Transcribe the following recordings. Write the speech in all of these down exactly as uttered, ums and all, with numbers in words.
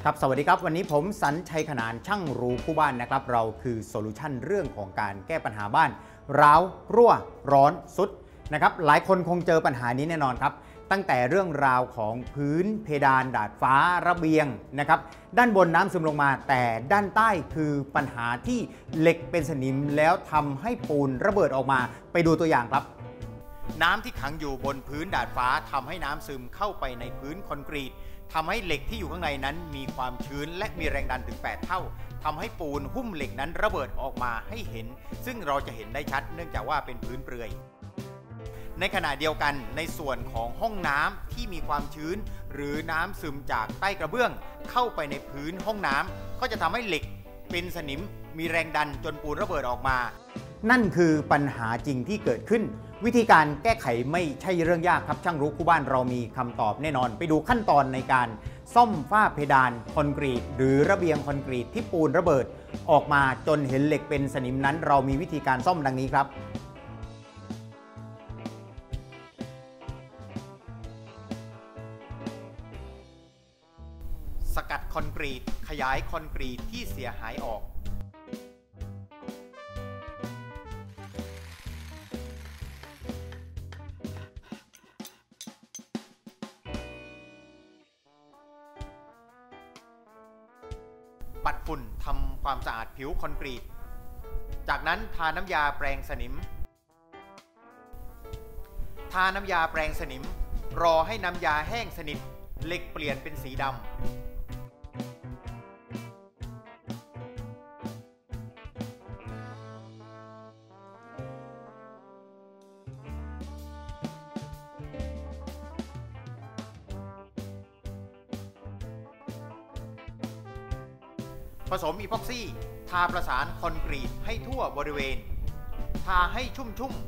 ครับสวัสดีครับวันนี้ผมสัญชัยขนานช่างรู้คู่บ้านนะครับเราคือโซลูชันเรื่องของการแก้ปัญหาบ้านร้าวรั่วร้อนสุดนะครับหลายคนคงเจอปัญหานี้แน่นอนครับตั้งแต่เรื่องราวของพื้นเพดานดาดฟ้าระเบียงนะครับด้านบนน้ำซึมลงมาแต่ด้านใต้คือปัญหาที่เหล็กเป็นสนิมแล้วทำให้ปูนระเบิดออกมาไปดูตัวอย่างครับน้ำที่ขังอยู่บนพื้นดาดฟ้าทำให้น้ำซึมเข้าไปในพื้นคอนกรีตทำให้เหล็กที่อยู่ข้างในนั้นมีความชื้นและมีแรงดันถึงแปดเท่าทำให้ปูนหุ้มเหล็กนั้นระเบิดออกมาให้เห็นซึ่งเราจะเห็นได้ชัดเนื่องจากว่าเป็นพื้นเปลือยในขณะเดียวกันในส่วนของห้องน้ำที่มีความชื้นหรือน้ำซึมจากใต้กระเบื้องเข้าไปในพื้นห้องน้ำก็จะทำให้เหล็กเป็นสนิมมีแรงดันจนปูนระเบิดออกมานั่นคือปัญหาจริงที่เกิดขึ้นวิธีการแก้ไขไม่ใช่เรื่องยากครับช่างรู้คู่บ้านเรามีคำตอบแน่นอนไปดูขั้นตอนในการซ่อมฝ้าเพดานคอนกรีตหรือระเบียงคอนกรีตที่ปูนระเบิดออกมาจนเห็นเหล็กเป็นสนิมนั้นเรามีวิธีการซ่อมดังนี้ครับสกัดคอนกรีตขยายคอนกรีตที่เสียหายออกปัดฝุ่นทำความสะอาดผิวคอนกรีตจากนั้นทาน้ำยาแปรงสนิมทาน้ำยาแปรงสนิมรอให้น้ำยาแห้งสนิทเหล็กเปลี่ยนเป็นสีดำผสมอีพ็อกซี่ทาประสานคอนกรีตให้ทั่วบริเวณทาให้ชุ่มๆ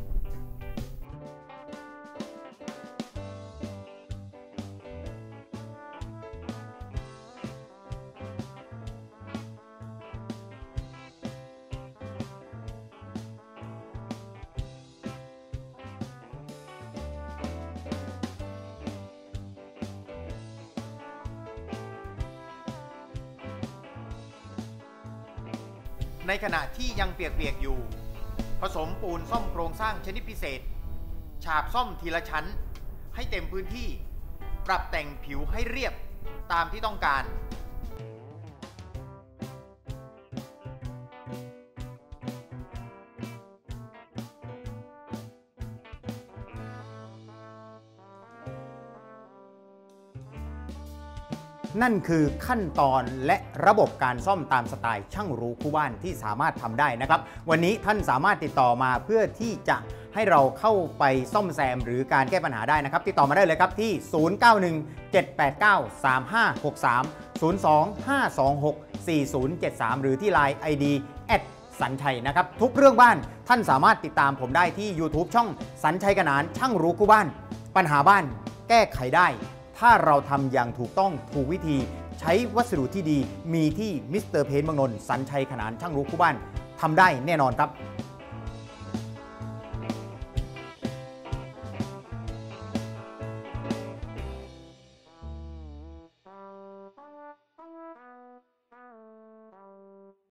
ในขณะที่ยังเปียกๆอยู่ผสมปูนซ่อมโครงสร้างชนิดพิเศษฉาบซ่อมทีละชั้นให้เต็มพื้นที่ปรับแต่งผิวให้เรียบตามที่ต้องการนั่นคือขั้นตอนและระบบการซ่อมตามสไตล์ช่างรู้คู่บ้านที่สามารถทำได้นะครับวันนี้ท่านสามารถติดต่อมาเพื่อที่จะให้เราเข้าไปซ่อมแซมหรือการแก้ปัญหาได้นะครับติดต่อมาได้เลยครับที่ศูนย์ เก้า หนึ่ง เจ็ด แปด เก้า สาม ห้า หก สาม ศูนย์ สอง ห้า สอง หก สี่ ศูนย์ เจ็ด สาม หรือที่ ไลน์ ไอ ดี แอท สัญชัยนะครับทุกเรื่องบ้านท่านสามารถติดตามผมได้ที่ YouTube ช่องสัญชัยขนานช่างรู้คู่บ้านปัญหาบ้านแก้ไขได้ถ้าเราทำอย่างถูกต้องถูกวิธีใช้วัสดุที่ดีมีที่มิสเตอร์เพนต์ เมืองนนท์สัญชัยขนานช่างรู้คู่บ้านทำได้แน่นอนครับ